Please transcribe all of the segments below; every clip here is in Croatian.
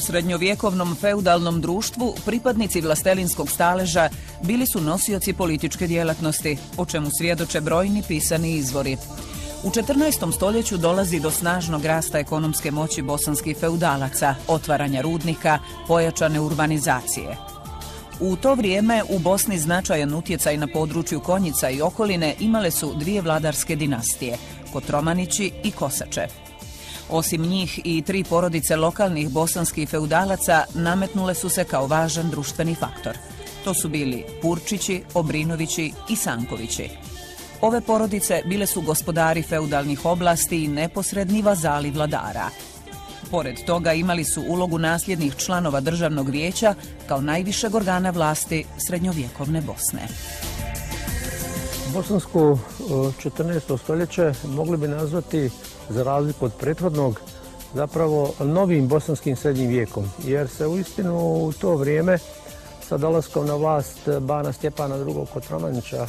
srednjovjekovnom feudalnom društvu pripadnici vlastelinskog staleža bili su nosioci političke djelatnosti, o čemu svjedoče brojni pisani izvori. U 14. stoljeću dolazi do snažnog rasta ekonomske moći bosanskih feudalaca, otvaranja rudnika, pojačane urbanizacije. U to vrijeme u Bosni značajan utjecaj na području Konjica i okoline imale su dvije vladarske dinastije, Kotromanići i Kosače. Osim njih i tri porodice lokalnih bosanskih feudalaca nametnule su se kao važan društveni faktor. To su bili Purčići, Obrinovići i Sankovići. Ove porodice bile su gospodari feudalnih oblasti i neposredni vazali vladara. Pored toga imali su ulogu nasljednih članova državnog vijeća kao najvišeg organa vlasti srednjovjekovne Bosne. Bosansko 14. stoljeće mogli bi nazvati, za razliku od prethodnog, zapravo novim bosanskim srednjim vijekom, jer se uistinu u to vrijeme sa dolaskom na vlast bana Stjepana II. Kotromanića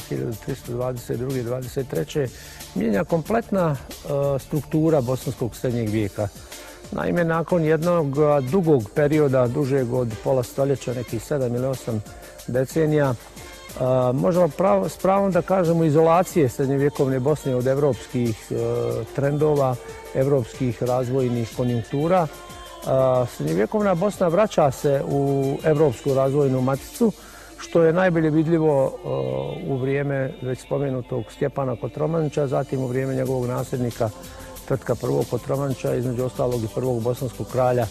1322-23. mijenja kompletna struktura bosanskog srednjeg vijeka. Naime, nakon jednog dugog perioda, dužeg od pola stoljeća, nekih 7 ili 8 decenija, možemo s pravom da kažemo izolacije srednjovjekovne Bosne od evropskih trendova, evropskih razvojnih konjunktura. Srednjovjekovna Bosna vraća se u evropsku razvojnu maticu, što je najbolje vidljivo u vrijeme već spomenutog Stjepana Kotromanića, zatim u vrijeme njegovog nasljednika Tvrtka I. Kotromanića, između ostalog i prvog bosanskog kralja.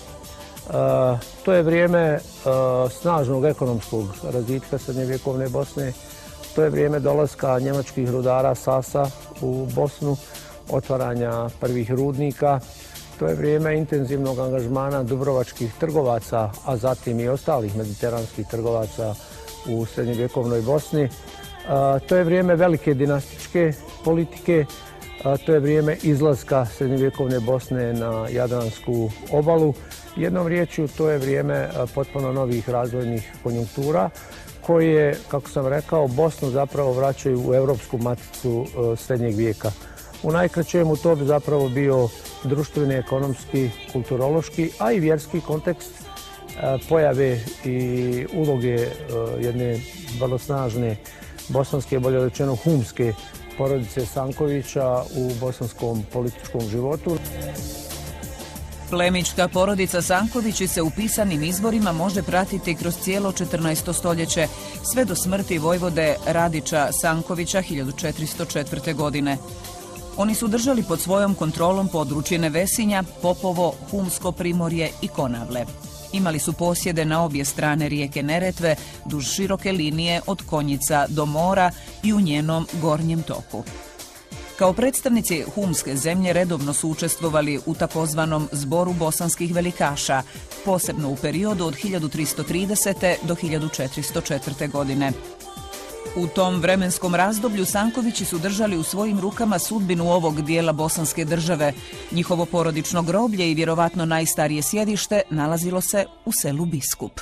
To je vrijeme snažnog ekonomskog razvitka srednjovjekovne Bosne. To je vrijeme dolaska njemačkih rudara Sasa u Bosnu, otvaranja prvih rudnika. To je vrijeme intenzivnog angažmana dubrovačkih trgovaca, a zatim i ostalih mediteranskih trgovaca u srednjovjekovnoj Bosni. To je vrijeme velike dinastičke politike. To je vrijeme izlaska srednjovjekovne Bosne na Jadransku obalu. Jednom riječju, to je vrijeme potpuno novih razvojnih konjunktura koje, kako sam rekao, Bosnu zapravo vraćaju u evropsku maticu srednjeg vijeka. U najkraćemu to bi zapravo bio društveni, ekonomski, kulturološki, a i vjerski kontekst pojave i uloge jedne vrlo snažne bosanske, bolje rečeno humske porodice Sankovića u bosanskom političkom životu. Plemićka porodica Sankovići se u pisanim izvorima može pratiti kroz cijelo 14. stoljeće, sve do smrti vojvode Radića Sankovića 1404. godine. Oni su držali pod svojom kontrolom područje Nevesinja, Popovo, Humsko primorje i Konavle. Imali su posjede na obje strane rijeke Neretve, duž široke linije od Konjica do mora i u njenom gornjem toku. Kao predstavnici humske zemlje redovno su učestvovali u takozvanom zboru bosanskih velikaša, posebno u periodu od 1330. do 1404. godine. U tom vremenskom razdoblju Sankovići su držali u svojim rukama sudbinu ovog dijela bosanske države. Njihovo porodično groblje i vjerovatno najstarije sjedište nalazilo se u selu Biskup.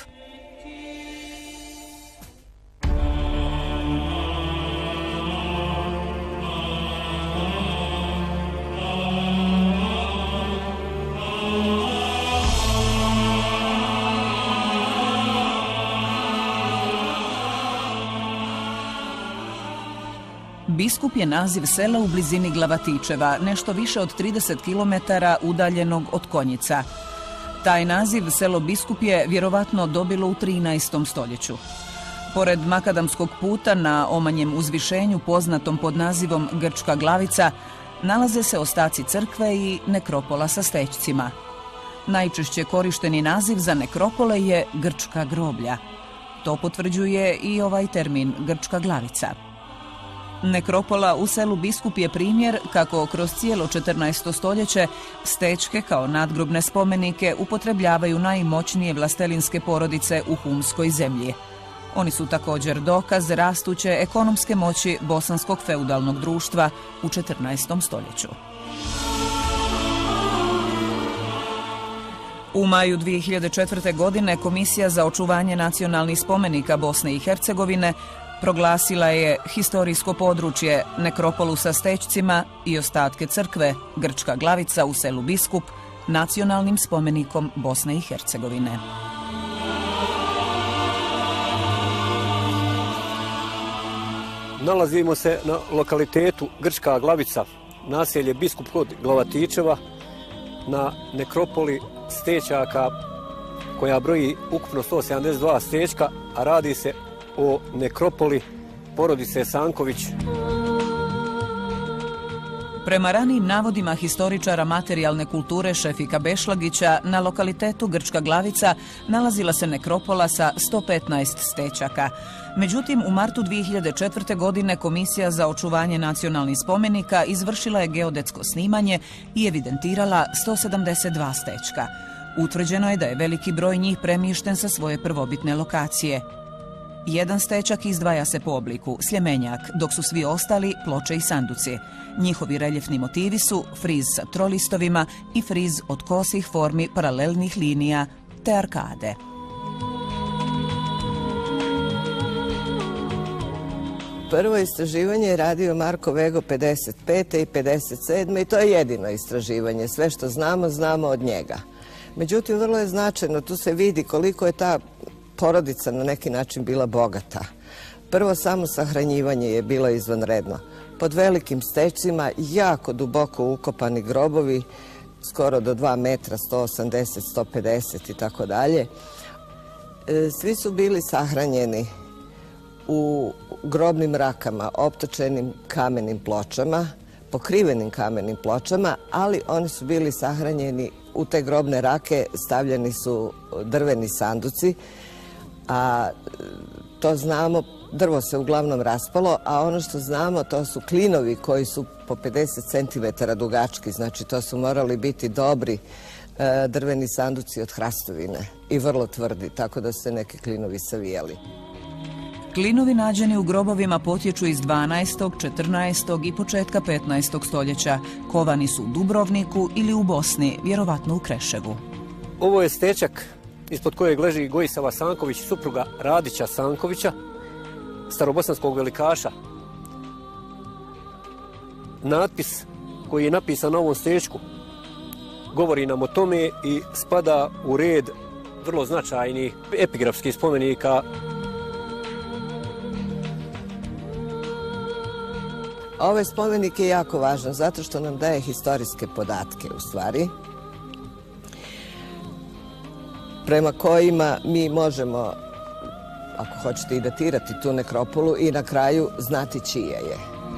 Biskup je naziv sela u blizini Glavatičeva, nešto više od 30 km udaljenog od Konjica. Taj naziv selo Biskup je vjerovatno dobilo u 13. stoljeću. Pored makadamskog puta na omanjem uzvišenju poznatom pod nazivom Grčka Glavica, nalaze se ostaci crkve i nekropola sa stećcima. Najčešće korišteni naziv za nekropole je Grčka groblja. To potvrđuje i ovaj termin Grčka Glavica. Nekropola u selu Biskup je primjer kako kroz cijelo 14. stoljeće stećke kao nadgrobne spomenike upotrebljavaju najmoćnije vlastelinske porodice u humskoj zemlji. Oni su također dokaz rastuće ekonomske moći bosanskog feudalnog društva u 14. stoljeću. U maju 2004. godine Komisija za očuvanje nacionalnih spomenika Bosne i Hercegovine proglasila je historijsko područje nekropolu sa stećcima i ostatke crkve Grčka Glavica u selu Biskup nacionalnim spomenikom Bosne i Hercegovine. Nalazimo se na lokalitetu Grčka Glavica, naselje Biskup kod Glavatičeva, na nekropoli stećaka koja broji ukupno 172 stećka, a radi se o nekropoli porodice Sanković. Prema ranijim navodima historičara materijalne kulture Šefika Bešlagića, na lokalitetu Grčka Glavica nalazila se nekropola sa 115 stećaka. Međutim, u martu 2004. godine Komisija za očuvanje nacionalnih spomenika izvršila je geodetsko snimanje i evidentirala 172 stećka. Utvrđeno je da je veliki broj njih premješten sa svoje prvobitne lokacije. Jedan stećak izdvaja se po obliku, sljemenjak, dok su svi ostali ploče i sanduci. Njihovi reljefni motivi su friz sa trolistovima i friz od kosih formi paralelnih linija te arkade. Prvo istraživanje je radio Marko Vego 55. i 57. i to je jedino istraživanje. Sve što znamo, znamo od njega. Međutim, vrlo je značajno, tu se vidi koliko je ta porodica na neki način bila bogata. Prvo, samo sahranjivanje je bilo izvanredno. Pod velikim stećcima jako duboko ukopani grobovi, skoro do 2 metra, 180, 150 i tako dalje. Svi su bili sahranjeni u grobnim rakama, optočenim kamenim pločama, pokrivenim kamenim pločama, ali oni su bili sahranjeni u te grobne rake, stavljeni su drveni sanduci, a to znamo, drvo se uglavnom raspalo, a ono što znamo to su klinovi koji su po 50 cm dugački, znači to su morali biti dobri drveni sanduci od hrastovine i vrlo tvrdi, tako da se neki klinovi savijali. Klinovi nađeni u grobovima potječu iz 12., 14. i početka 15. stoljeća. Kovani su u Dubrovniku ili u Bosni, vjerovatno u Kreševu. Ovo je stećak ispod kojeg leži Gojisava Sanković, supruga Radića Sankovića, starobosanskog velikaša. Natpis koji je napisan na ovom stećku govori nam o tome i spada u red vrlo značajnih epigrafskih spomenika. Ovaj spomenik je jako važan zato što nam daje historijske podatke u stvari, prema kojima mi možemo, ako hoćete, i datirati tu nekropolu i na kraju znati čija je.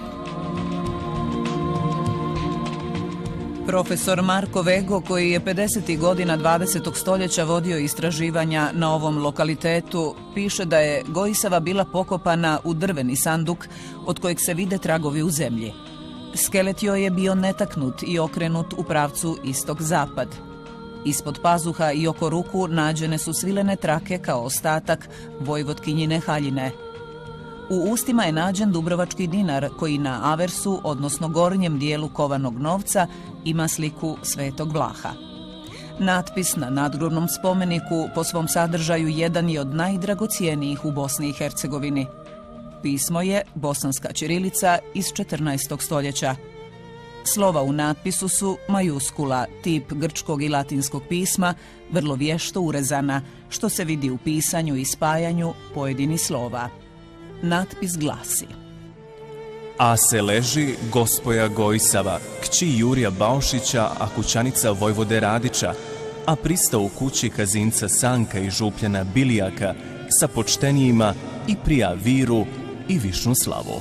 Profesor Marko Vego, koji je 50. godina 20. stoljeća vodio istraživanja na ovom lokalitetu, piše da je Gojisava bila pokopana u drveni sanduk od kojeg se vide tragovi u zemlji. Skelet joj je bio netaknut i okrenut u pravcu istok-zapad. Ispod pazuha i oko ruku nađene su svilene trake kao ostatak vojvotkinjine haljine. U ustima je nađen dubrovački dinar koji na aversu, odnosno gornjem dijelu kovanog novca, ima sliku Svetog Vlaha. Natpis na nadgrobnom spomeniku po svom sadržaju jedan je od najdragocijenijih u Bosni i Hercegovini. Pismo je bosanska ćirilica iz 14. stoljeća. Slova u natpisu su majuskula, tip grčkog i latinskog pisma, vrlo vješto urezana, što se vidi u pisanju i spajanju pojedinih slova. Natpis glasi: A se leži gospoja Gojisava, kći Jurija Baušića, a kućanica Vojvode Radića, a prista u kući kazinca Sanka i župljana Bilijaka, sa počtenijima i prija viru i višnu slavu.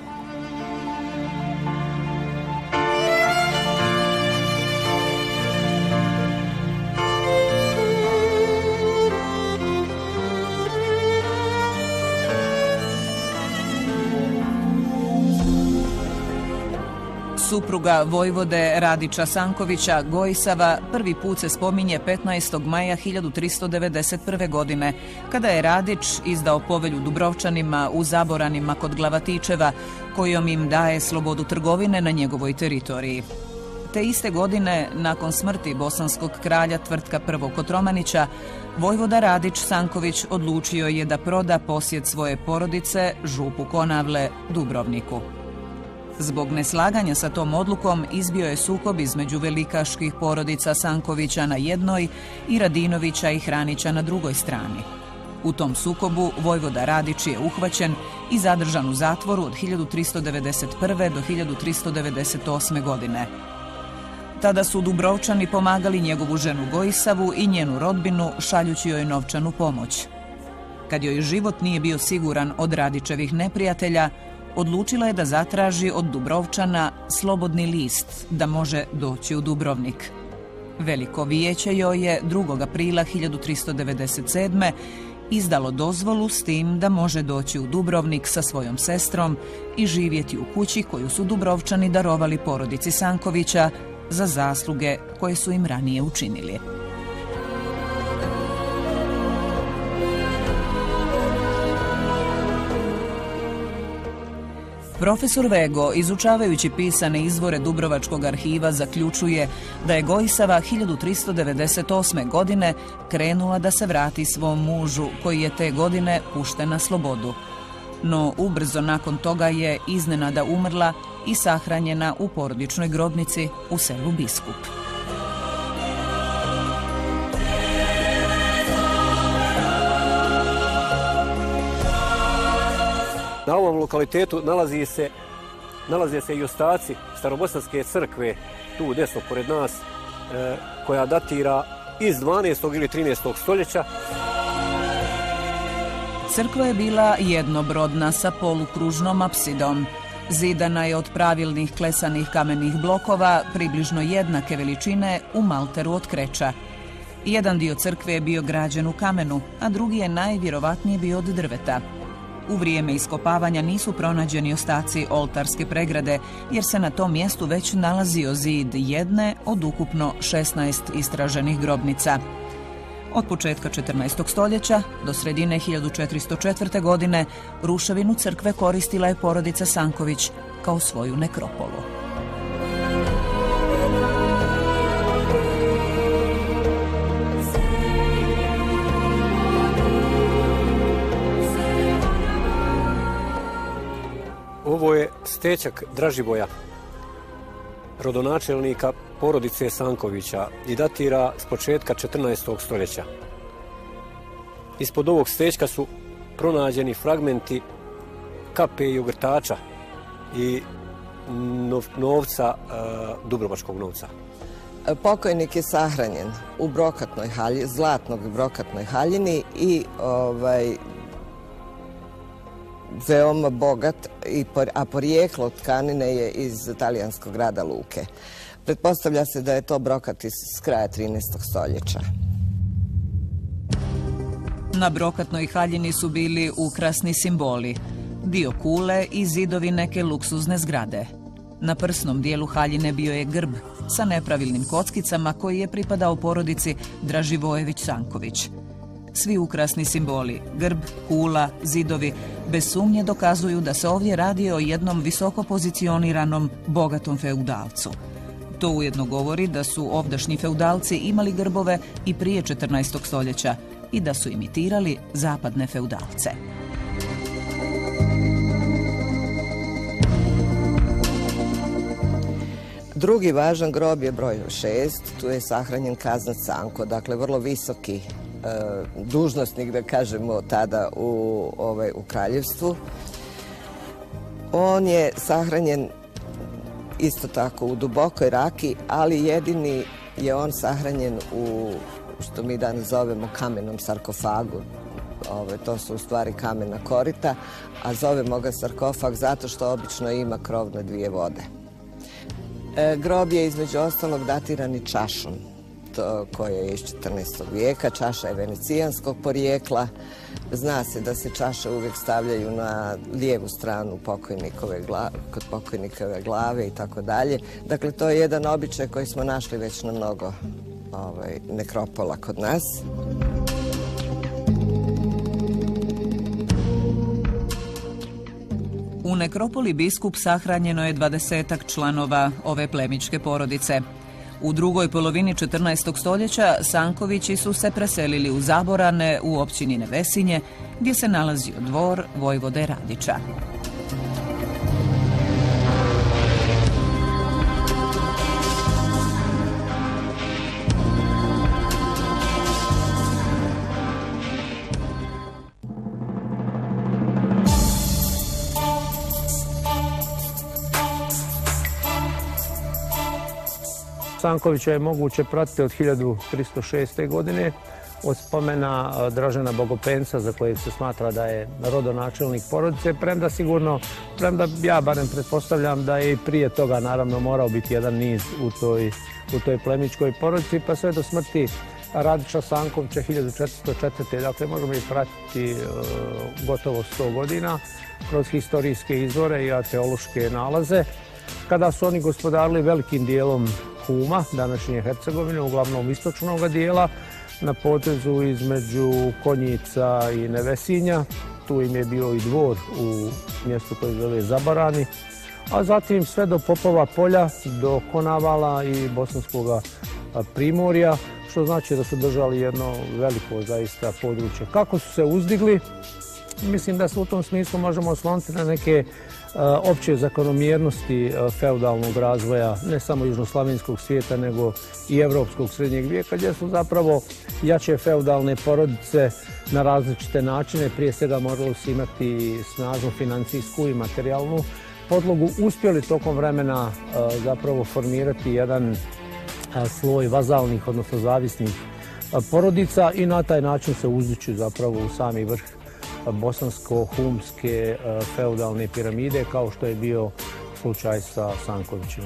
Supruga vojvode Radića Sankovića, Gojisava, prvi put se spominje 15. maja 1391. godine, kada je Radić izdao povelju Dubrovčanima u Zaboranima kod Glavatičeva, kojom im daje slobodu trgovine na njegovoj teritoriji. Te iste godine, nakon smrti bosanskog kralja Tvrtka I. Kotromanića, vojvoda Radić Sanković odlučio je da proda posjed svoje porodice župu Konavle Dubrovniku. Zbog neslaganja sa tom odlukom izbio je sukob između velikaških porodica Sankovića na jednoj i Radinovića i Hranića na drugoj strani. U tom sukobu vojvoda Radić je uhvaćen i zadržan u zatvoru od 1391. do 1398. godine. Tada su Dubrovčani pomagali njegovu ženu Gojisavu i njenu rodbinu šaljući joj novčanu pomoć. Kad joj život nije bio siguran od Radićevih neprijatelja, odlučila je da zatraži od Dubrovčana slobodni list da može doći u Dubrovnik. Veliko vijeće joj je 2. aprila 1397. izdalo dozvolu s tim da može doći u Dubrovnik sa svojom sestrom i živjeti u kući koju su Dubrovčani darovali porodici Sankovića za zasluge koje su im ranije učinili. Profesor Vego, izučavajući pisane izvore Dubrovačkog arhiva, zaključuje da je Gojisava 1398. godine krenula da se vrati svom mužu, koji je te godine pušten na slobodu. No ubrzo nakon toga je iznenada umrla i sahranjena u porodičnoj grobnici u selu Biskup. Na ovom lokalitetu nalaze se i ostaci starobosanske crkve, tu desno pored nas, koja datira iz 12. ili 13. stoljeća. Crkva je bila jednobrodna sa polukružnom apsidom. Zidana je od pravilnih klesanih kamenih blokova, približno jednake veličine, u malteru od kreča. Jedan dio crkve je bio građen u kamenu, a drugi je najvjerovatnije bio od drveta. U vrijeme iskopavanja nisu pronađeni ostaci oltarske pregrade, jer se na tom mjestu već nalazio zid jedne od ukupno 16 istraženih grobnica. Od početka 14. stoljeća do sredine 1404. godine ruševinu crkve koristila je porodica Sanković kao svoju nekropolu. Ovo je stećak Draživoja, rodonačelnika porodice Sankovića i datira s početka 14. stoljeća. Ispod ovog stećka su pronađeni fragmenti kape i ogrtača i novca, dubrovačkog novca. Pokojnik je sahranjen u brokatnoj haljini, zlatnoj brokatnoj haljini i veoma bogat, a porijeklo tkanine je iz talijanskog grada Luke. Pretpostavlja se da je to brokat iz kraja 13. stoljeća. Na brokatnoj haljini su bili ukrasni simboli, dio kule i zidovi neke luksuzne zgrade. Na prsnom dijelu haljine bio je grb sa nepravilnim kockicama koji je pripadao porodici Draživojević-Sanković. Svi ukrasni simboli, grb, kula, zidovi, bez sumnje dokazuju da se ovdje radi o jednom visoko pozicioniranom, bogatom feudalcu. To ujedno govori da su ovdašnji feudalci imali grbove i prije 14. stoljeća i da su imitirali zapadne feudalce. Drugi važan grob je broj 6, tu je sahranjen kaznac Sanko, dakle vrlo visoki dužnosnik, da kažemo, tada u kraljevstvu. On je sahranjen isto tako u dubokoj raki, ali jedini je on sahranjen u, što mi danas zovemo, kamenom sarkofagu. To su u stvari kamena korita, a zovemo ga sarkofag zato što obično ima krov na 2 vode. Grob je između ostalog datiran i čašom, koja je iz 14. vijeka. Čaša je venecijanskog porijekla. Zna se da se čaše uvijek stavljaju na lijevu stranu kod pokojnikove glave i tako dalje. Dakle, to je jedan običaj koji smo našli već na mnogo nekropola kod nas. U nekropoli Biskup sahranjeno je 20-ak članova ove plemićke porodice. U drugoj polovini 14. stoljeća Sankovići su se preselili u Zaborane u općini Nevesinje, gdje se nalazio dvor vojvode Radića. Sankovića je moguće pratiti od 1306. godine, od spomena Dražena Bogopenca, za kojeg se smatra da je rodonačelnik porodice, premda ja barem pretpostavljam da je i prije toga naravno morao biti jedan niz u toj plemićkoj porodici, pa sve do smrti Radića Sankovića 1404. Dakle, možemo ih pratiti gotovo 100 godina kroz historijske izvore i arheološke nalaze, kada su oni gospodarili velikim dijelom Huma, današnje Hercegovine, uglavnom istočnog dijela, na potezu između Konjica i Nevesinja. Tu im je bio i dvor u mjestu koje zove Zabarani, a zatim sve do Popova polja, do Konavala i Bosanskog primorja, što znači da su držali jedno veliko zaista područje. Kako su se uzdigli? Mislim da se u tom smislu možemo osloniti na neke opće zakonomjernosti feudalnog razvoja, ne samo južnoslavenskog svijeta, nego i evropskog srednjeg vijeka, gdje su zapravo jače feudalne porodice na različite načine, prije svega morali su imati snažnu financijsku i materijalnu podlogu, uspjeli tokom vremena zapravo formirati jedan sloj vazalnih, odnosno zavisnih porodica i na taj način se uzdići zapravo u sami vrh bosansko-humske feudalne piramide, kao što je bio slučaj sa Sankovićima.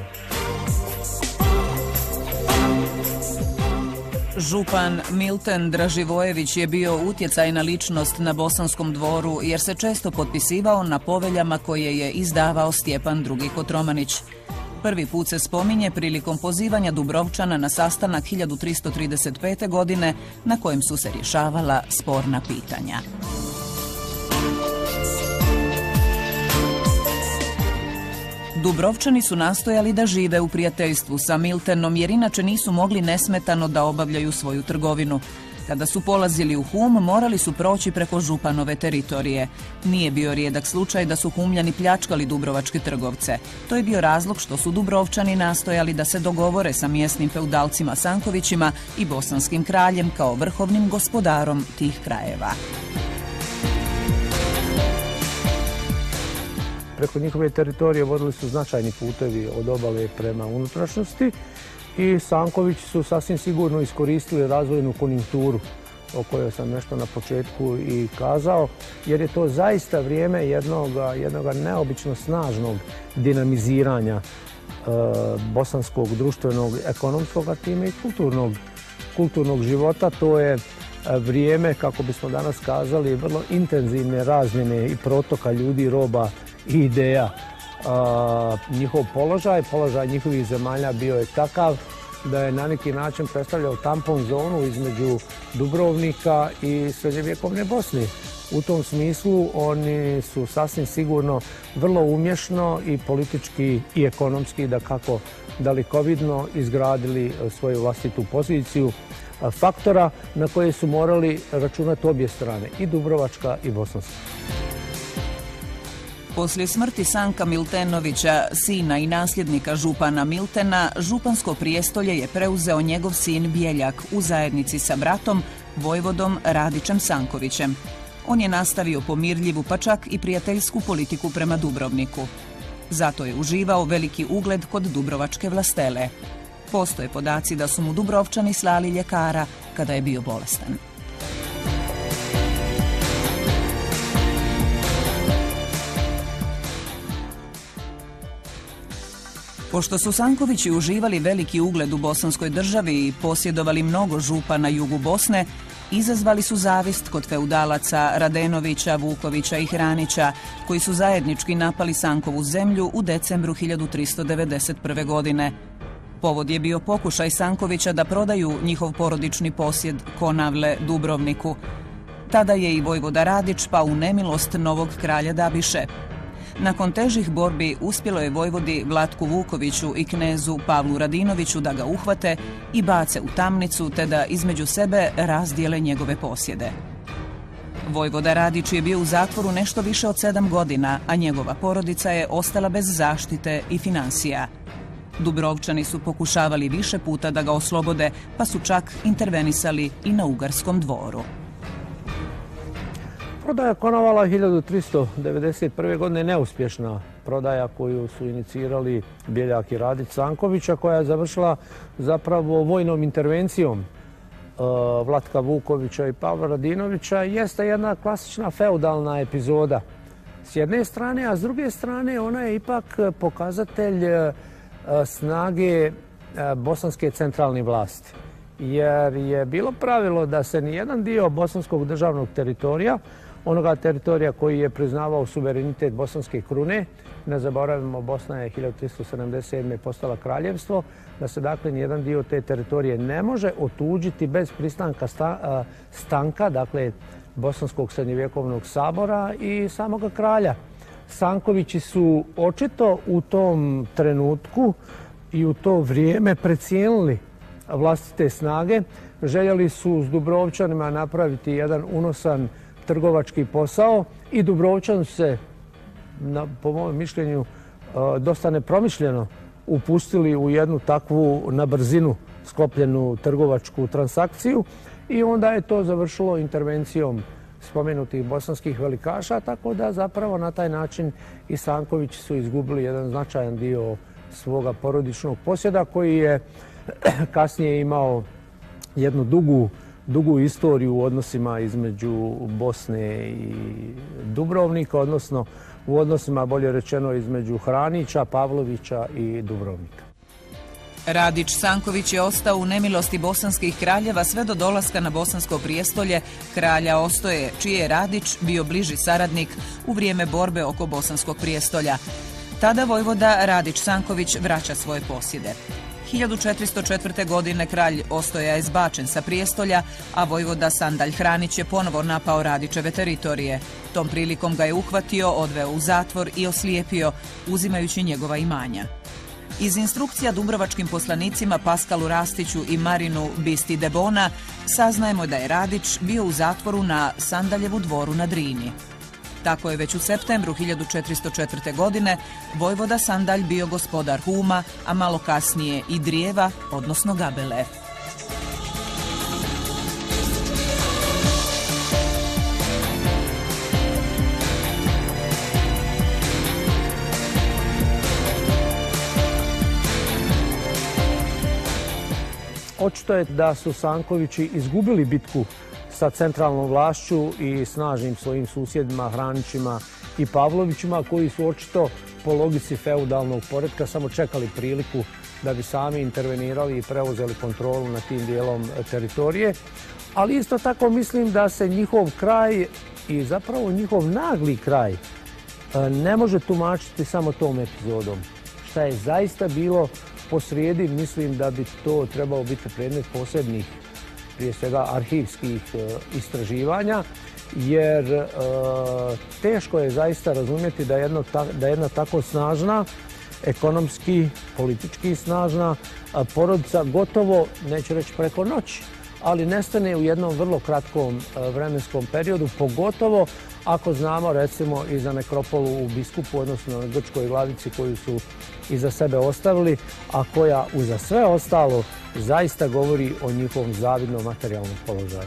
Župan Milten Draživojević je bio utjecajna ličnost na bosanskom dvoru jer se često potpisivao na poveljama koje je izdavao Stjepan II. Kotromanić. Prvi put se spominje prilikom pozivanja Dubrovčana na sastanak 1335. godine na kojem su se rješavala sporna pitanja. Dubrovčani su nastojali da žive u prijateljstvu sa Miltenom jer inače nisu mogli nesmetano da obavljaju svoju trgovinu. Kada su polazili u Hum, morali su proći preko županove teritorije. Nije bio rijedak slučaj da su Humljani pljačkali dubrovačke trgovce. To je bio razlog što su Dubrovčani nastojali da se dogovore sa mjesnim feudalcima Sankovićima i bosanskim kraljem kao vrhovnim gospodarom tih krajeva. Preko njihove teritorije vodili su značajni putevi od obale prema unutrašnjosti i Sankovići su sasvim sigurno iskoristili razvojnu konjunkturu o kojoj sam nešto na početku i kazao, jer je to zaista vrijeme jednog neobično snažnog dinamiziranja bosanskog društvenog, ekonomskog, a time i kulturnog života. To je vrijeme, kako bismo danas kazali, vrlo intenzivne razmjene i protoka ljudi, roba i ideja. Njihov položaj njihovih zemalja bio je takav da je na neki način predstavljao tampon zonu između Dubrovnika i srednjevjekovne Bosne. U tom smislu oni su sasvim sigurno vrlo umješno i politički i ekonomski, dakako dalekovidno, izgradili svoju vlastitu poziciju faktora na koje su morali računati obje strane, i dubrovačka i bosanska. Poslije smrti Sanka Miltenovića, sina i nasljednika župana Miltena, župansko prijestolje je preuzeo njegov sin Bjeljak u zajednici sa bratom, vojvodom Radićem Sankovićem. On je nastavio pomirljivu pa čak i prijateljsku politiku prema Dubrovniku. Zato je uživao veliki ugled kod dubrovačke vlastele. Postoje podaci da su mu Dubrovčani slali ljekara kada je bio bolestan. Pošto su Sankovići uživali veliki ugled u bosanskoj državi i posjedovali mnogo župa na jugu Bosne, izazvali su zavist kod feudalaca Radenovića, Vukovića i Hranića, koji su zajednički napali Sankovu zemlju u decembru 1391. godine. Povod je bio pokušaj Sankovića da prodaju njihov porodični posjed Konavle Dubrovniku. Tada je i vojvoda Radić pao u nemilost novog kralja Dabiše. Nakon težih borbi uspjelo je vojvodi Vlatku Vukoviću i knezu Pavlu Radinoviću da ga uhvate i bace u tamnicu te da između sebe razdijele njegove posjede. Vojvoda Radić je bio u zatvoru nešto više od 7 godina, a njegova porodica je ostala bez zaštite i financija. Dubrovčani su pokušavali više puta da ga oslobode, pa su čak intervenisali i na ugarskom dvoru. Prodaja Konavala 1391. godine je neuspješna prodaja koju su inicirali Bjeljak i Radić Sankovića, koja je završila zapravo vojnom intervencijom Vlatka Vukovića i Pavla Radinovića, jeste jedna klasična feudalna epizoda s jedne strane, a s druge strane ona je ipak pokazatelj snage bosanske centralne vlasti. Jer je bilo pravilo da se nijedan dio bosanskog državnog teritorija, onoga teritorija koji je priznavao suverenitet bosanske krune, ne zaboravimo, Bosna je 1377. postala kraljevstvo, da se dakle nijedan dio te teritorije ne može otuđiti bez pristanka stanka, dakle Bosanskog srednjevjekovnog sabora i samoga kralja. Sankovići su očito u tom trenutku i u to vrijeme precijenili vlastite snage. Željeli su s Dubrovčanima napraviti jedan unosan trgovački posao i Dubrovčani se, po mom mišljenju, dosta nepromišljeno upustili u jednu takvu na brzinu sklopljenu trgovačku transakciju i onda je to završilo intervencijom spomenutih bosanskih velikaša, tako da zapravo na taj način i Sankovići su izgubili jedan značajan dio svoga porodičnog posjeda koji je kasnije imao jednu dugu istoriju u odnosima između Bosne i Dubrovnika, odnosno u odnosima, bolje rečeno, između Hranića, Pavlovića i Dubrovnika. Radić Sanković je ostao u nemilosti bosanskih kraljeva sve do dolaska na bosansko prijestolje kralja Ostoje, čiji je Radić bio bliži saradnik u vrijeme borbe oko bosanskog prijestolja. Tada vojvoda Radić Sanković vraća svoje posjede. 1404. godine kralj Ostoja je zbačen sa prijestolja, a vojvoda Sandalj Hranić je ponovo napao Radićeve teritorije. Tom prilikom ga je uhvatio, odveo u zatvor i oslijepio, uzimajući njegova imanja. Iz instrukcija dubrovačkim poslanicima Paskalu Rastiću i Marinu Bisti Debona saznajemo da je Radić bio u zatvoru na Sandaljevu dvoru na Drini. Tako je već u septembru 1404. godine vojvoda Sandalj bio gospodar Huma, a malo kasnije i Drijeva, odnosno Gabele. Očito je da su Sankovići izgubili bitku sa centralnom vlašću i snažnim svojim susjedima, Hranićima i Pavlovićima, koji su očito po logici feudalnog poretka samo čekali priliku da bi sami intervenirali i preuzeli kontrolu nad tim dijelom teritorije. Ali isto tako mislim da se njihov kraj i zapravo njihov nagli kraj ne može tumačiti samo tom epizodom. Šta je zaista bilo posrijedi, mislim da bi to trebao biti predmet posebnih, prije svega arhivskih istraživanja, jer teško je zaista razumjeti da jedna tako snažna, ekonomski, politički snažna porodica gotovo, neću reći preko noći, ali nestane u jednom vrlo kratkom vremenskom periodu, pogotovo ako znamo recimo i za nekropolu u Biskupu, odnosno na Grčkoj Glavici koju su iza sebe ostavili, a koja uza sve ostalo zaista govori o njihovom zavidnom materijalnom položaju.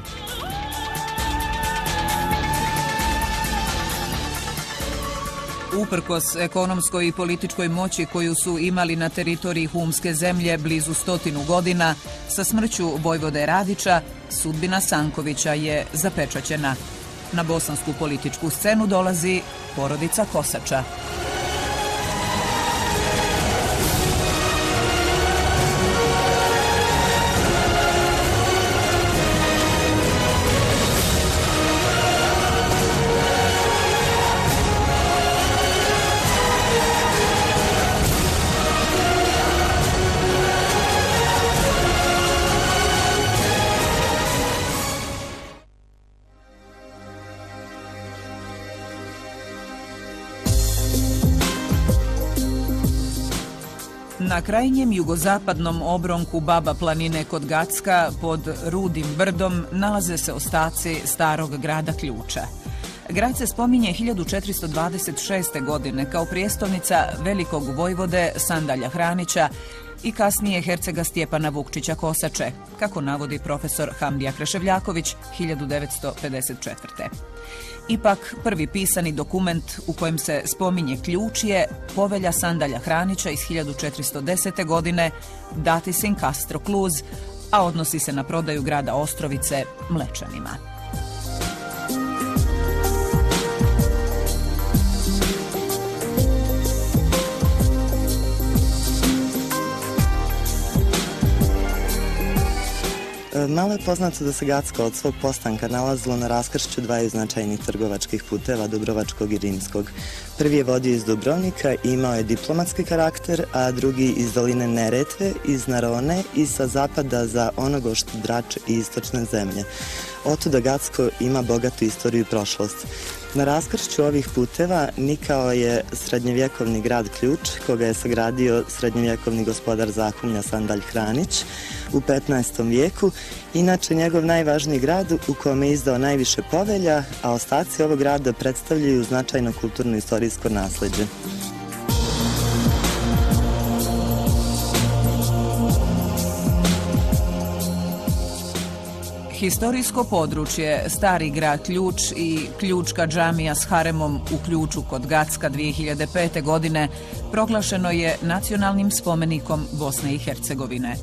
Uprkos ekonomskoj i političkoj moći koju su imali na teritoriji Humske zemlje blizu 100 godina, sa smrću vojvode Radića, sudbina Sankovića je zapečaćena. Na bosansku političku scenu dolazi porodica Kosača. Na krajnjem jugozapadnom obronku Baba planine kod Gacka pod Rudim brdom nalaze se ostaci starog grada Ključa. Grad se spominje 1426. godine kao prijestolnica velikog vojvode Sandalja Hranića i kasnije hercega Stjepana Vukčića Kosače, kako navodi profesor Hamdija Kreševljaković 1954. Ipak, prvi pisani dokument u kojem se spominje ključ je Povelja Sandalja Hranića iz 1410. godine Datis in Castro Clus, a odnosi se na prodaju grada Ostrovice Mlečanima. Malo je poznato da se Gacko od svog postanka nalazilo na raskršću dvaju značajnih trgovačkih puteva, Dubrovačkog i Rimskog. Prvi je vodio iz Dubrovnika i imao je diplomatski karakter, a drugi iz doline Neretve, iz Narone i sa zapada za Onogošt, Drač i istočne zemlje. Otuda Gacko ima bogatu istoriju i prošlost. Na raskršću ovih puteva nikao je srednjevjekovni grad Ključ, koga je sagradio srednjevjekovni gospodar Zahumlja Sandalj Hranić u 15. vijeku. Inače, njegov najvažniji grad u kome je izdao najviše povelja, a ostaci ovog grada predstavljaju značajno kulturno-istorijsko nasleđe. Historijsko područje Stari grad Ključ i Ključka džamija s haremom u Ključu kod Gacka 2005. godine proglašeno je nacionalnim spomenikom Bosne i Hercegovine.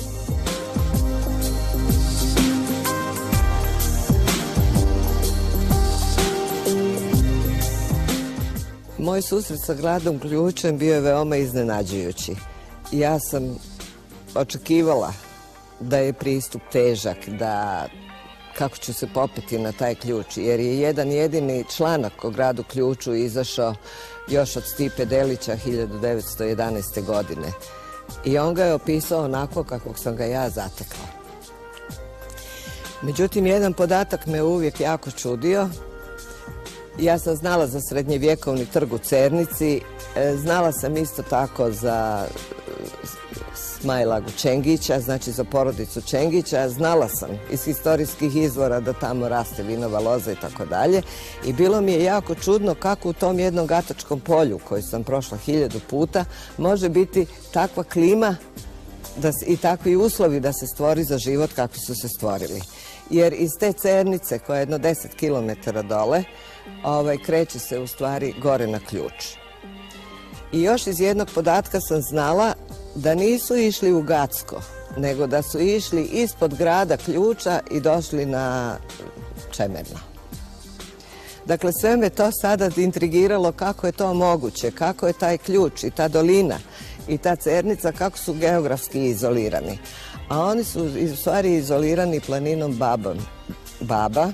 Moj susret sa gradom Ključem bio je veoma iznenađujući. Ja sam očekivala da je pristup težak, da kako ću se popeti na taj ključ, jer je jedan jedini članak o gradu Ključu izašao još od Stipe Delića 1911. godine. I on ga je opisao onako kakvog sam ga ja zatekla. Međutim, jedan podatak me uvijek jako čudio. Ja sam znala za srednjevjekovni trg u Cernici, znala sam isto tako za Smajlagu Čengića, znači za porodicu Čengića. Znala sam iz historijskih izvora da tamo raste vinova loza i tako dalje. I bilo mi je jako čudno kako u tom jednom gatačkom polju, koji sam prošla 1000 puta, može biti takva klima i takvi uslovi da se stvori za život kakvi su se stvorili. Jer iz te Cernice, koja je jedno 10 km dole, kreće se u stvari gore na Ključ. I još iz jednog podatka sam znala da nisu išli u Gacko, nego da su išli ispod grada Ključa i došli na Čemerno. Dakle, sve me to sada intrigiralo kako je to moguće, kako je taj Ključ i ta dolina i ta Cernica, kako su geografski izolirani. A oni su u stvari izolirani planinom Baba,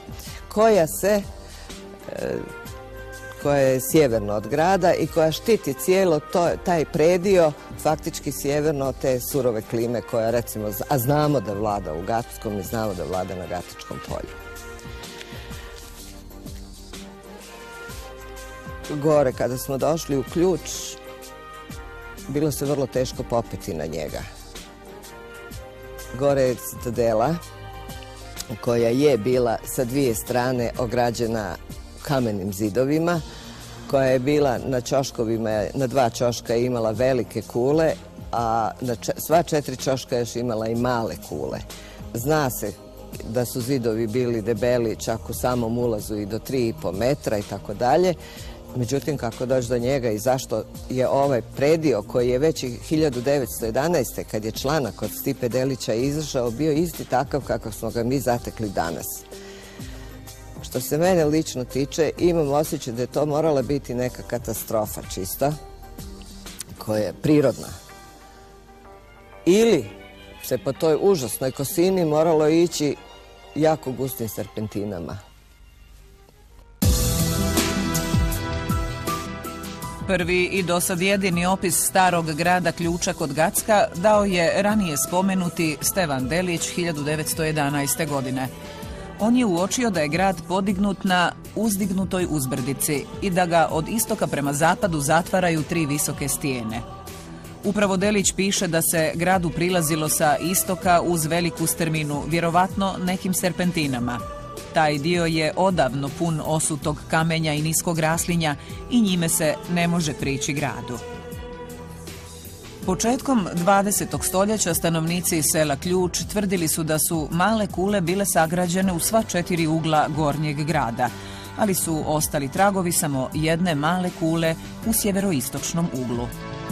koja je sjeverno od grada i koja štiti cijelo taj predio, faktički sjeverno od te surove klime koja, recimo, a znamo da vlada u Gackom i znamo da vlada na Gatačkom polju. Gore, kada smo došli u Ključ, bilo se vrlo teško popeti na njega. Gore je citadela, koja je bila sa dvije strane ograđena kamenim zidovima, koja je bila na ćoškovima, na 2 ćoška je imala velike kule, a na sva 4 ćoška još imala i male kule. Zna se da su zidovi bili debeli čak u samom ulazu i do 3,5 metra i tako dalje. Međutim, kako doći do njega i zašto je ovaj predio koji je već 1911. kad je članak od Stipe Delića izašao bio isti takav kakav smo ga mi zatekli danas. Što se mene lično tiče, imam osjećaj da je to morala biti neka katastrofa čista, koja je prirodna. Ili se po toj užasnoj kosini moralo ići jako gustim serpentinama. Prvi i dosad jedini opis starog grada Ključa kod Gacka dao je ranije spomenuti Stevan Delić 1911. godine. On je uočio da je grad podignut na uzdignutoj uzbrdici i da ga od istoka prema zapadu zatvaraju 3 visoke stijene. Upravo Delić piše da se gradu prilazilo sa istoka uz veliku strminu, vjerovatno nekim serpentinama. Taj dio je odavno pun osutog kamenja i niskog raslinja i njime se ne može prići gradu. Početkom 20. stoljeća stanovnici sela Ključ tvrdili su da su male kule bile sagrađene u sva 4 ugla gornjeg grada, ali su ostali tragovi samo jedne male kule u sjeveroistočnom uglu.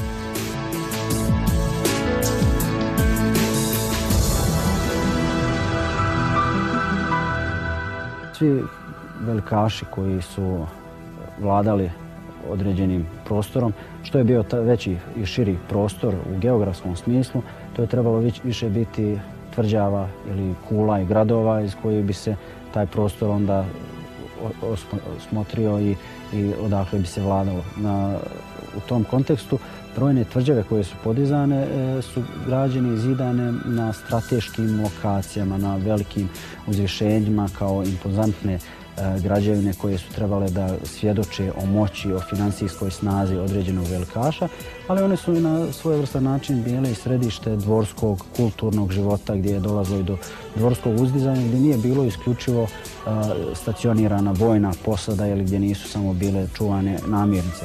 Svi velikaši koji su vladali određenim prostorom, što je bio veći i širi prostor u geografskom smislu, to je trebalo više biti tvrđava ili kula i gradova iz kojih bi se taj prostor onda osmotrio i odakle bi se vladalo. U tom kontekstu brojne tvrđave koje su podizane su građene i zidane na strateškim lokacijama, na velikim uzvišenjima kao impozantne građevine koje su trebale da svjedoče o moći, o financijskoj snazi određenog velikaša, ali one su i na svojevrstan način bile i središte dvorskog kulturnog života gdje je dolazilo i do dvorskog uzdizanja, gdje nije bilo isključivo stacionirana vojna posada ili gdje nisu samo bile čuvane namirnice.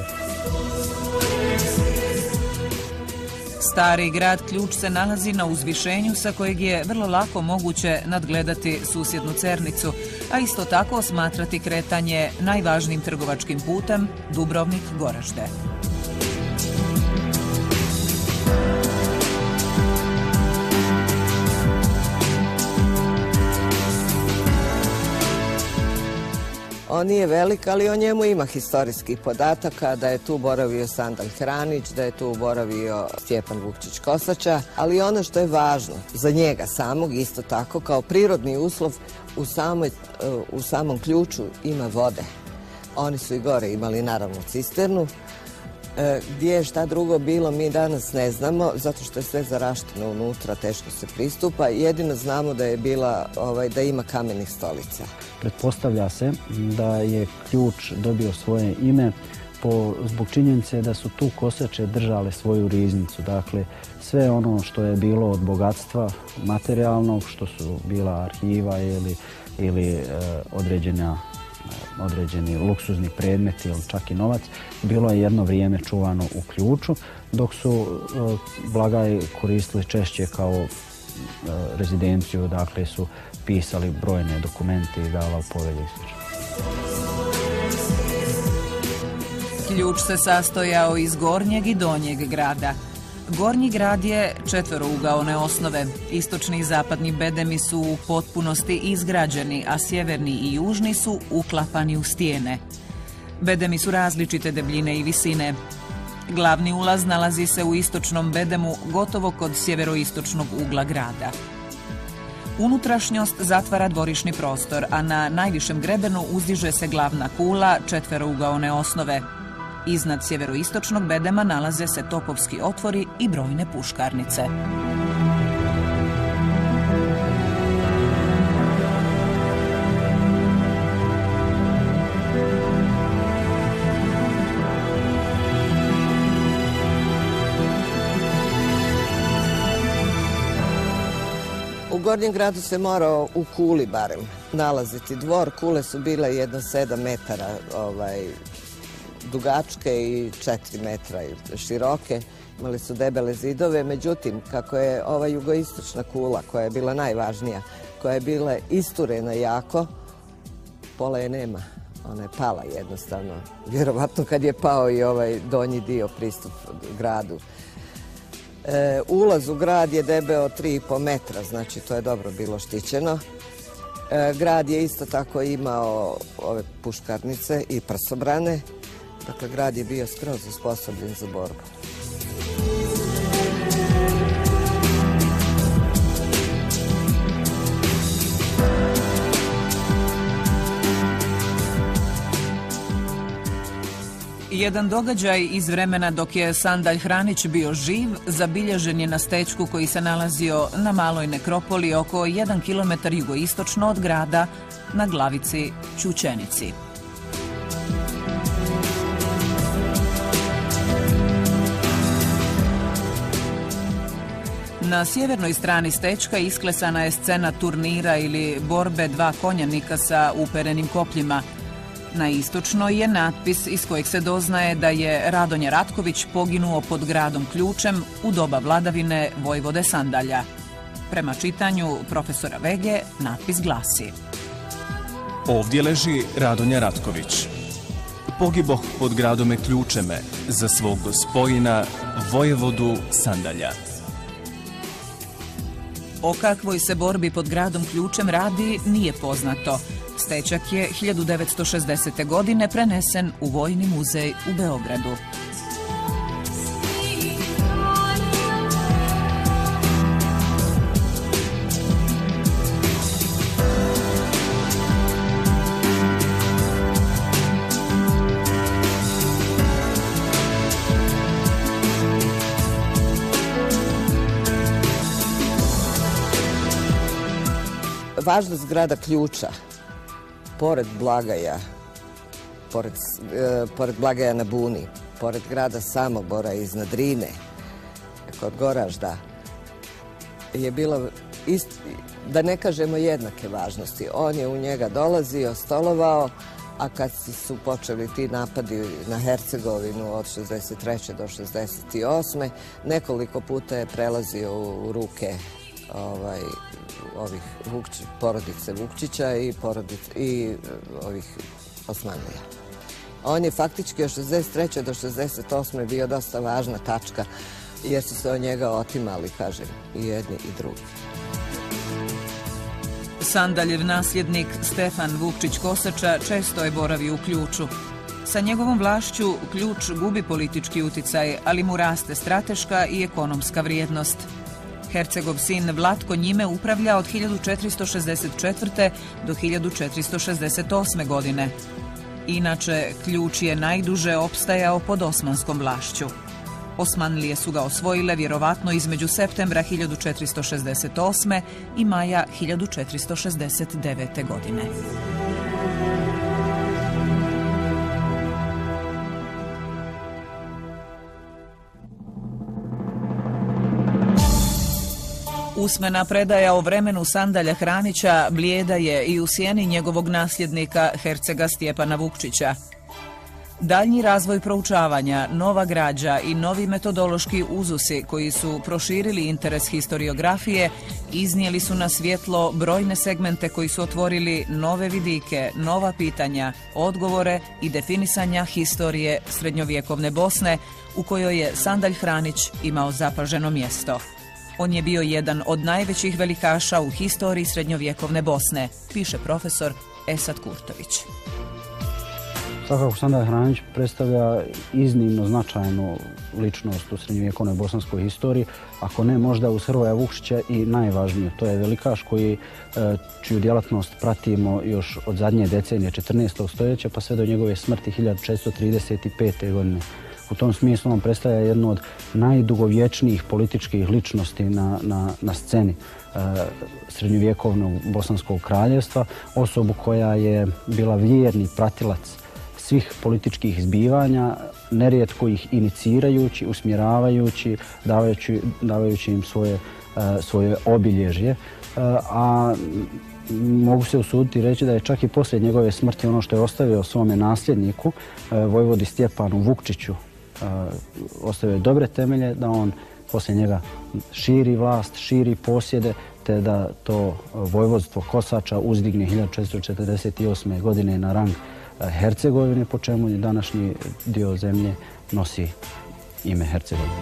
Stari grad Ključ se nalazi na uzvišenju sa kojeg je vrlo lako moguće nadgledati susjednu Cernicu, a isto tako smatrati kretanje najvažnijim trgovačkim putem Dubrovnik-Goražde. On nije velik, ali o njemu ima historijskih podataka, da je tu boravio Sandalj Hranić, da je tu boravio Stjepan Vukčić-Kosača, ali ono što je važno za njega samog, isto tako, kao prirodni uslov, u samom Ključu ima vode. Oni su i gore imali naravno cisternu. Gdje je šta drugo bilo, mi danas ne znamo, zato što je sve zarašteno unutra, teško se pristupa. Jedino znamo da je da ima kamenih stolica. Pretpostavlja se da je Ključ dobio svoje ime zbog činjenice da su tu Kosače držale svoju riznicu. Dakle, sve ono što je bilo od bogatstva materijalnog, što su bila arhiva ili određeni luksuzni predmeti ili čak i novac, bilo je jedno vrijeme čuvano u Ključu, dok su blagaj koristili češće kao rezidenciju, dakle su pisali brojne dokumente i davali povelje i sl. Ključ se sastojao iz gornjeg i donjeg grada. Gornji grad je četverougaone osnove. Istočni i zapadni bedemi su u potpunosti izgrađeni, a sjeverni i južni su uklapani u stijene. Bedemi su različite debljine i visine. Glavni ulaz nalazi se u istočnom bedemu, gotovo kod sjeveroistočnog ugla grada. Unutrašnjost zatvara dvorišni prostor, a na najvišem grebenu uzdiže se glavna kula četverougaone osnove. Iznad sjeveroistočnog bedema nalaze se topovski otvori i brojne puškarnice. U Gornjem gradu se morao u kuli barem nalaziti dvor. Kule su bile jedno 7 metara dugačke i 4 metra široke. Imali su debele zidove. Međutim, kako je ova jugoistočna kula, koja je bila najvažnija, koja je bila isturena jako, pola je nema. Ona je pala jednostavno. Vjerovatno kad je pao i ovaj donji dio, pristup gradu. Ulaz u grad je debeo 3,5 metra, znači to je dobro bilo štićeno. Grad je isto tako imao ove puškarnice i prsobrane. Dakle, grad je bio skroz osposobljen za borbu. Jedan događaj iz vremena dok je Sandalj Hranić bio živ zabilježen je na stečku koji se nalazio na maloj nekropoli oko 1 kilometar jugoistočno od grada na glavici Ćućenici. Na sjevernoj strani stečka isklesana je scena turnira ili borbe dva konjanika sa uperenim kopljima. Na istočnoj je natpis iz kojeg se doznaje da je Radonja Ratković poginuo pod gradom Ključem u doba vladavine vojvode Sandalja. Prema čitanju profesora Vege, natpis glasi: Ovdje leži Radonja Ratković. Pogiboh pod gradome Ključeme za svog gospojina, vojvodu Sandalja. O kakvoj se borbi pod gradom Ključem radi nije poznato. Stečak je 1960. godine prenesen u Vojni muzej u Beogradu. Važnost grada Ključa, pored Blagaja, pored Blagaja na Buni, pored grada Samobora iznad Drine, kod Goražda, je bilo, da ne kažemo jednake važnosti. On je u njega dolazio, stolovao, a kad su počeli ti napadi na Hercegovinu od 63. do 68. nekoliko puta je prelazio u ruke ovih porodice Vukčića i ovih Osmanlija. On je faktički od 63. do 68. bio dosta važna tačka jer su se od njega otimali, kažem, i jedni i drugi. Sandaljev nasljednik Stefan Vukčić-Kosača često je boravio u Ključu. Sa njegovom vlašću Ključ gubi politički uticaj, ali mu raste strateška i ekonomska vrijednost. Hercegov sin Vlatko njime upravlja od 1464. do 1468. godine. Inače, Ključ je najduže opstajao pod osmanskom vlašću. Osmanlije su ga osvojile vjerovatno između septembra 1468. i maja 1469. godine. Usmena predaja o vremenu Sandalja Hranića blijeda je i u sjeni njegovog nasljednika, hercega Stjepana Vukčića. Daljnji razvoj proučavanja, nova građa i novi metodološki uzusi koji su proširili interes historiografije iznijeli su na svjetlo brojne segmente koji su otvorili nove vidike, nova pitanja, odgovore i definisanja historije srednjovjekovne Bosne u kojoj je Sandalj Hranić imao zapaženo mjesto. On je bio jedan od najvećih velikaša u historiji srednjovjekovne Bosne, piše profesor Esad Kurtović. Svakako Sandalj Hranić predstavlja iznimno značajnu ličnost u srednjovjekovnoj bosanskoj historiji, ako ne možda uz Hrvoja Vukšića i najvažniju. To je velikaš čiju djelatnost pratimo još od zadnje decenije 14. stoljeća pa sve do njegove smrti 1435. godine. U tom smislu on predstavlja jednu od najdugovječnijih političkih ličnosti na sceni srednjovjekovnog bosanskog kraljevstva, osobu koja je bila vjerni pratilac svih političkih zbivanja, nerijetko ih inicirajući, usmjeravajući, davajući im svoje obilježje. A mogu se usuditi reći da je čak i poslije njegove smrti ono što je ostavio svome nasljedniku, vojvodi Stjepanu Vukčiću, ostavio je dobre temelje da on poslije njega širi vlast, širi posjede, te da to vojvodstvo Kosača uzdigne 1448. godine na rang Hercegovine, po čemu današnji dio zemlje nosi ime Hercegovine.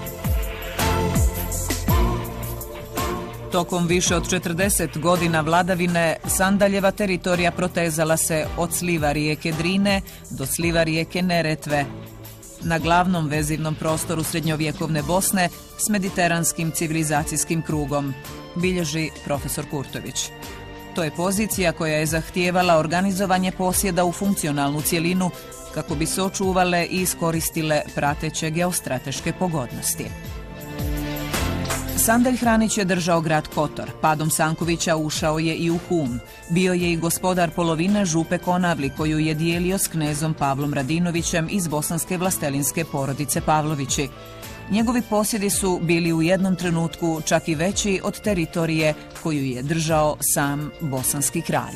Tokom više od 40 godina vladavine Sandaljeva teritorija protezala se od sliva rijeke Drine do sliva rijeke Neretve. Na glavnom vezivnom prostoru srednjovjekovne Bosne s mediteranskim civilizacijskim krugom, bilježi profesor Kurtović. To je pozicija koja je zahtijevala organizovanje posjeda u funkcionalnu cjelinu kako bi se očuvale i iskoristile prateće geostrateške pogodnosti. Sandalj Hranić je držao grad Kotor, padom Sankovića ušao je i u Hum. Bio je i gospodar polovine župe Konavli koju je dijelio s knezom Pavlom Radinovićem iz bosanske vlastelinske porodice Pavlovići. Njegovi posjedi su bili u jednom trenutku čak i veći od teritorije koju je držao sam bosanski kralj.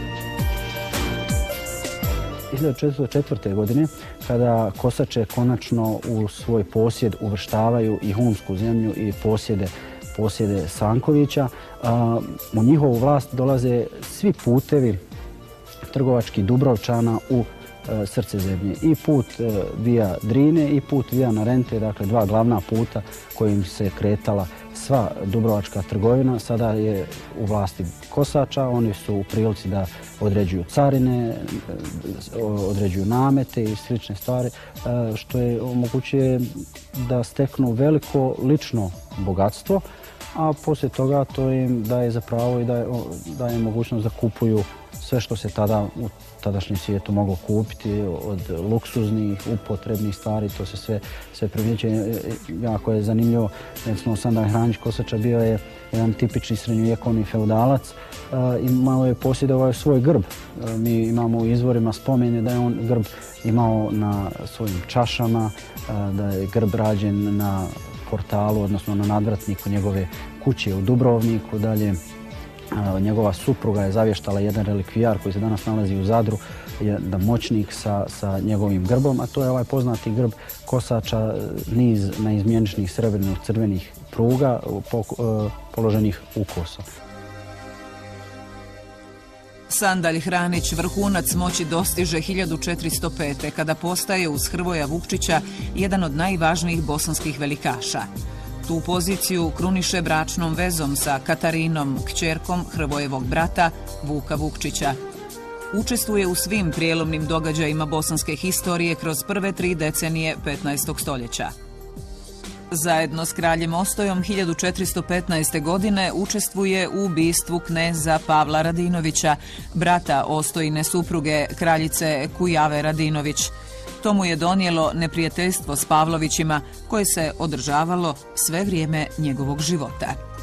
1404. godine, kada Kosače konačno u svoj posjed uvrštavaju i Hunsku zemlju i posjede Sankovića, u njihovu vlast dolaze svi putevi trgovački Dubrovčana u srce zemlje. I put via Drine i put via Narente, dakle dva glavna puta kojim se kretala sva dubrovačka trgovina, sada je u vlasti Kosača. Oni su u prilici da određuju carine, određuju namete i slične stvari, što je omogućuje da steknu veliko lično bogatstvo, a poslije toga to im daje za pravo i daje mogućnost da kupuju sve što se tada u tadašnjem svijetu moglo kupiti, od luksuznih, upotrebnih stvari, to se sve primjećuje. Jako je zanimljivo, recimo Sandalj Hranić Kosača bio je jedan tipični srednjovjekovni feudalac, imao je posjedovao svoj grb. Mi imamo u izvorima spomene da je on grb imao na svojim čašama, da je grb rađen na portalu, odnosno na nadvratniku njegove kuće u Dubrovniku. Dalje, njegova supruga je zavještala jedan relikvijar koji se danas nalazi u Zadru, jedan moćnik sa njegovim grbom, a to je ovaj poznati grb Kosača, niz neizmjeničnih srebrno-crvenih pruga položenih u koso. Sandalj Hranić vrhunac moći dostiže 1405. kada postaje uz Hrvoja Vukčića jedan od najvažnijih bosanskih velikaša. Tu poziciju kruniše bračnom vezom sa Katarinom, kćerkom Hrvojevog brata Vuka Vukčića. Učestvuje u svim prijelomnim događajima bosanske historije kroz prve 3 decenije 15. stoljeća. Zajedno s kraljem Ostojom 1415. godine učestvuje u ubistvu kneza Pavla Radinovića, brata Ostojine supruge kraljice Kujave Radinović. To mu je donijelo neprijateljstvo s Pavlovićima koje se održavalo sve vrijeme njegovog života.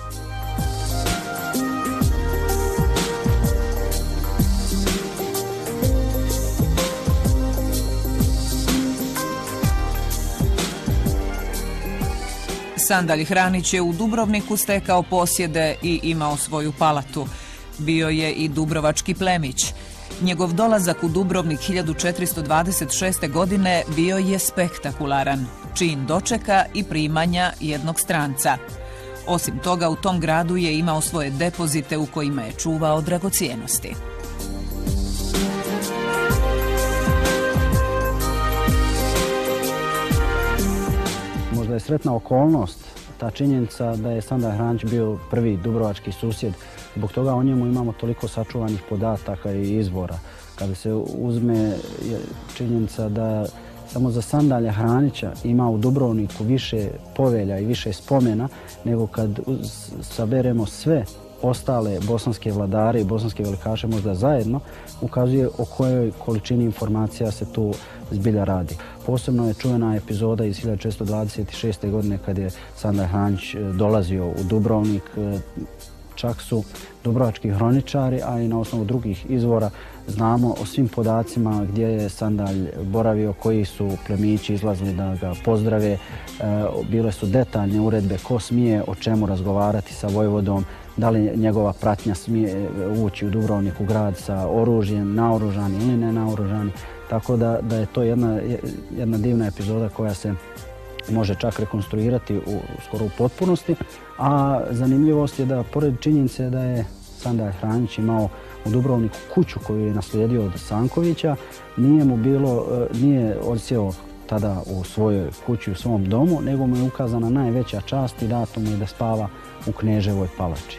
Sandalj Hranić je u Dubrovniku stekao posjede i imao svoju palatu. Bio je i dubrovački plemić. Njegov dolazak u Dubrovnik 1426. godine bio je spektakularan, čin dočeka i primanja jednog stranca. Osim toga, u tom gradu je imao svoje depozite u kojima je čuvao dragocjenosti. Možda je sretna okolnost ta činjenica da je Sandalj Hranić bio prvi dubrovački susjed. Zbog toga o njemu imamo toliko sačuvanih podataka i izvora. Kada se uzme činjenica da samo za Sandalja Hranića ima u Dubrovniku više povelja i više spomena nego kad saberemo sve ostale bosanske vladare i bosanske velikaše možda zajedno, ukazuje o kojoj količini informacija se tu zbilja radi. Posebno je čuvena epizoda iz 1426. godine kad je Sandalj Hranić dolazio u Dubrovnik. Čak su dubrovački hroničari, a i na osnovu drugih izvora znamo o svim podacima gdje je Sandalj boravio, koji su plemići izlazili da ga pozdrave. Bile su detaljne uredbe ko smije o čemu razgovarati sa vojvodom, da li njegova pratnja smije ući u Dubrovnik u grad sa oružjem, naoružani ili ne naoružani. Tako da je to jedna divna epizoda koja se može čak rekonstruirati skoro u potpunosti. A zanimljivost je da, pored činjenice da je Sandalj Hranić imao u Dubrovniku kuću koju je naslijedio od Sankovića, nije odsjeo tada u svojoj kući, u svom domu, nego mu je ukazana najveća čast i dato mu je da spava u Kneževoj palači.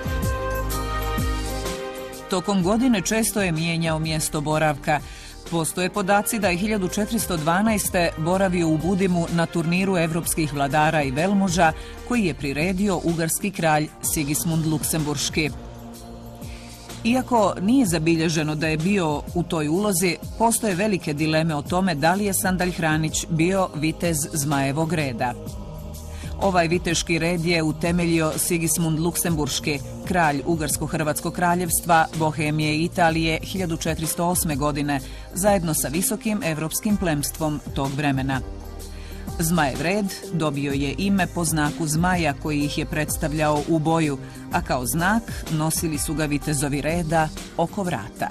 Tokom godine često je mijenjao mjesto boravka. Postoje podaci da je 1412. boravio u Budimu na turniru evropskih vladara i velmoža koji je priredio ugarski kralj Sigismund Luksemburški. Iako nije zabilježeno da je bio u toj ulozi, postoje velike dileme o tome da li je Sandalj Hranić bio vitez Zmajevog reda. Ovaj viteški red je utemeljio Sigismund Luksemburški, kralj Ugarsko-Hrvatskog kraljevstva, Bohemije i Italije 1408. godine, zajedno sa visokim evropskim plemstvom tog vremena. Zmajev red dobio je ime po znaku zmaja koji ih je predstavljao u boju, a kao znak nosili su ga vitezovi reda oko vrata.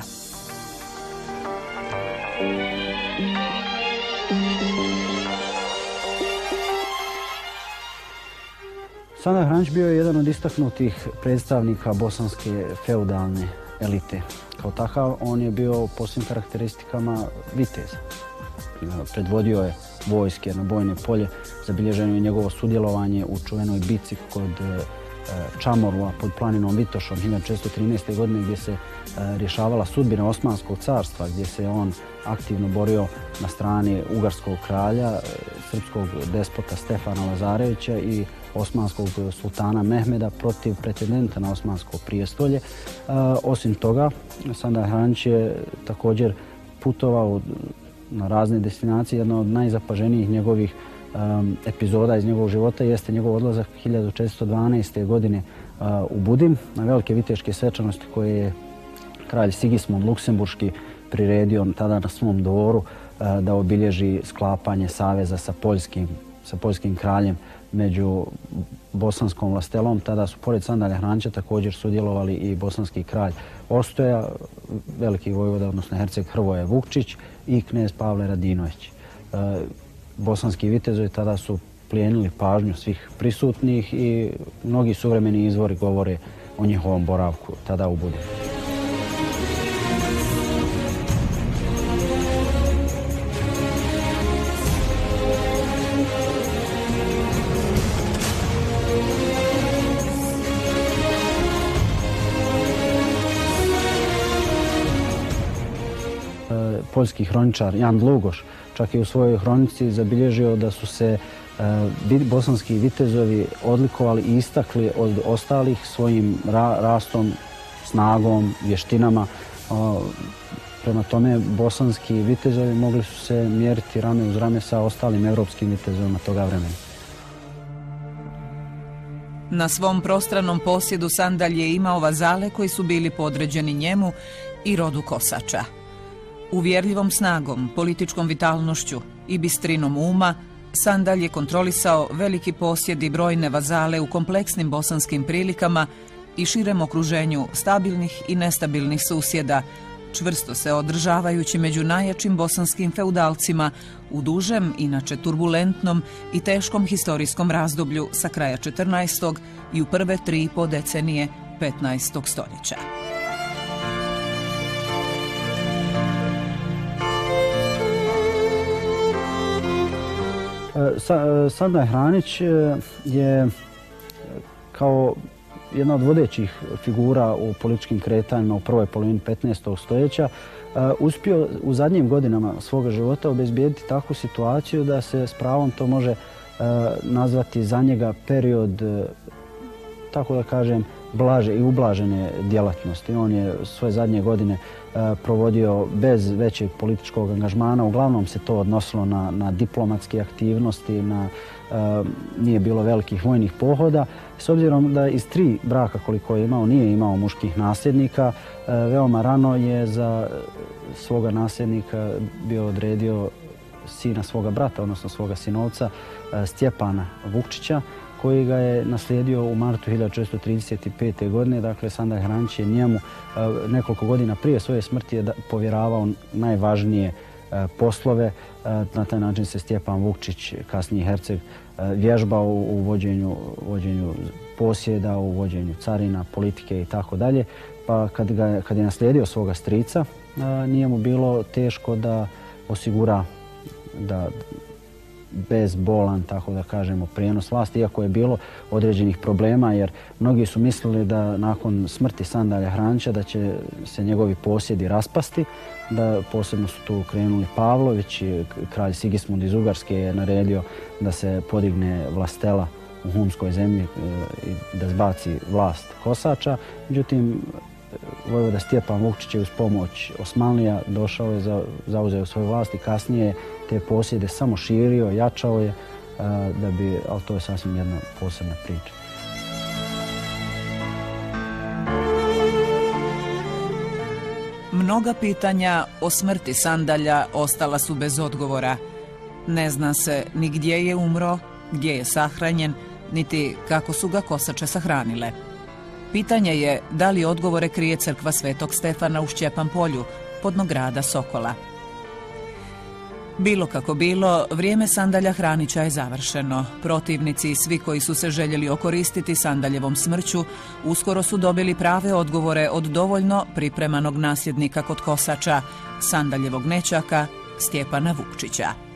Sandalj Hranić bio je jedan od istaknutih predstavnika bosanske feudalne elite. Kao takav, on je bio po svim karakteristikama vitez. Predvodio je vojske na bojne polje, zabilježeno je njegovo sudjelovanje u čuvenoj bici kod Čamorua pod planinom Vitošom 1413. godine gdje se rješavala sudbina Osmanskog carstva, gdje se on aktivno borio na strani ugarskog kralja, srpskog despota Stefana Lazarevića i osmanskog sultana Mehmeda protiv pretendenta na osmansko prijestolje. Osim toga, Sandalj Hranić je također putovao na razne destinacije. Jedna od najzapaženijih njegovih epizoda iz njegovog života jeste njegov odlazak 1412. godine u Budim na velike viteške svečanosti koje je kralj Sigismund Luksemburški priredio tada na svom dvoru da obilježi sklapanje saveza sa poljskim kraljem među bosanskom vlastelom. Tada su pored Sandalja Hranića također sudjelovali i bosanski kralj Ostoja, veliki vojvoda, odnosno herceg Hrvoje Vukčić i knez Pavle Radinović. Bosanski vitezovi tada su plijenili pažnju svih prisutnih i mnogi suvremeni izvori govore o njihovom boravku tada u Budimi. Poljski hroničar Jan Dlugoš čak i u svojoj hronici zabilježio da su se bosanski vitezovi odlikovali i istakli od ostalih svojim rastom, snagom, vještinama. Prema tome, bosanski vitezovi mogli su se mjeriti rame uz rame sa ostalim evropskim vitezovima toga vremena. Na svom prostranom posjedu Sandalj je imao vazale koji su bili podređeni njemu i rodu Kosača. Uvjerljivom snagom, političkom vitalnošću i bistrinom uma, Sandalj je kontrolisao veliki posjed i brojne vazale u kompleksnim bosanskim prilikama i širem okruženju stabilnih i nestabilnih susjeda, čvrsto se održavajući među najjačim bosanskim feudalcima u dužem, inače turbulentnom i teškom historijskom razdoblju sa kraja 14. i u prve 3,5 decenije 15. stoljeća. Sandalj Hranić je kao jedna od vodećih figura u političkim kretanjima u prvoj polovini 15. stoljeća uspio u zadnjim godinama svoga života obezbijediti takvu situaciju da se s pravom to može nazvati za njega period, tako da kažem, blaže i ublažene djelatnosti. On je svoje zadnje godine provodio bez većeg političkog angažmana. Uglavnom se to odnosilo na diplomatske aktivnosti, nije bilo velikih vojnih pohoda. S obzirom da iz 3 braka koliko je imao nije imao muških nasljednika, veoma rano je za svoga nasljednika bio odredio sina svoga brata, odnosno svoga sinovca Stjepana Vukčića, koji ga je naslijedio u martu 1435. godine. Dakle, Sandalj Hranić je njemu nekoliko godina prije svoje smrti je povjeravao najvažnije poslove. Na taj način se Stjepan Vukčić, kasniji herceg, vježbao u vođenju posjeda, u vođenju carina, politike i tako dalje. Pa kad je naslijedio svoga strica, nije mu bilo teško da osigura da bezbolan, tako da kažemo, prijenos vlasti, iako je bilo određenih problema, jer mnogi su mislili da nakon smrti Sandalja Hranića da će se njegovi posjedi raspasti, da posebno su tu krenuli Pavlović, kralj Sigismund iz Ugarske je naredio da se podigne vlastela u humskoj zemlji i da zbaci vlast Kosača. Međutim, vojvoda Stjepan Vukčić je uz pomoć Osmanlija došao je, zauzeo svoju vlast i kasnije te posjede samo širio, jačao je, ali to je sasvim jedna posebna priča. Mnoga pitanja o smrti Sandalja ostala su bez odgovora. Ne zna se ni gdje je umro, gdje je sahranjen, niti kako su ga kosače sahranile. Pitanje je da li odgovore krije crkva Svetog Stefana u Šćepan polju, podno grada Sokola. Bilo kako bilo, vrijeme Sandalja Hranića je završeno. Protivnici i svi koji su se željeli okoristiti Sandaljevom smrću uskoro su dobili prave odgovore od dovoljno pripremanog nasljednika kod kosača, Sandaljevog nećaka Stjepana Vukčića.